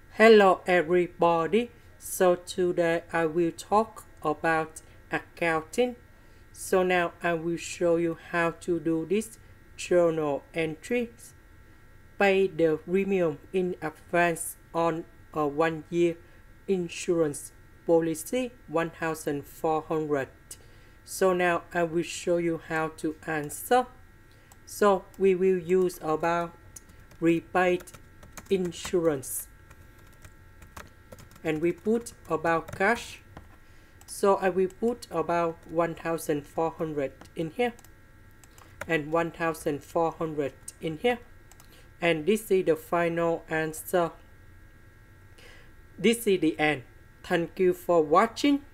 Hello everybody. So today I will talk about accounting. So now I will show you how to do this journal entries. Pay the premium in advance on a 1 year insurance policy 1,400. So now I will show you how to answer. So we will use about prepaid insurance. And we put about cash. So I will put about 1,400 in here and 1,400 in here, and this is the final answer. This is the end. Thank you for watching.